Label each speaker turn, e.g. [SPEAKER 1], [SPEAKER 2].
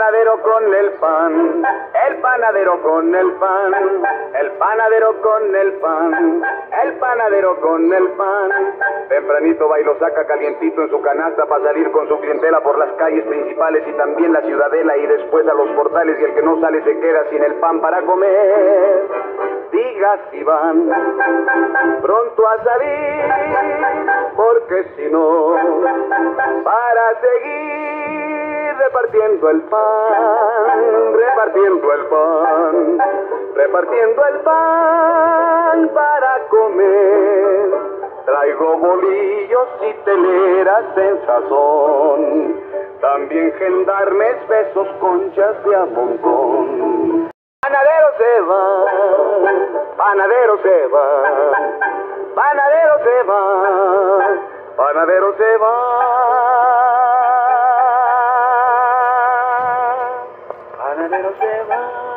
[SPEAKER 1] panadero con el pan, el panadero con el pan, el panadero con el pan, el panadero con el pan. Tempranito va y lo saca calientito en su canasta para salir con su clientela por las calles principales y también la ciudadela y después a los portales, y el que no sale se queda sin el pan para comer. Diga si van pronto a salir, porque si no, para seguir repartiendo el pan, repartiendo el pan, repartiendo el pan para comer. Traigo bolillos y teleras en sazón, también gendarmes, besos, conchas de a montón. Panadero se va, panadero se va, panadero se va, panadero se va, panadero se va.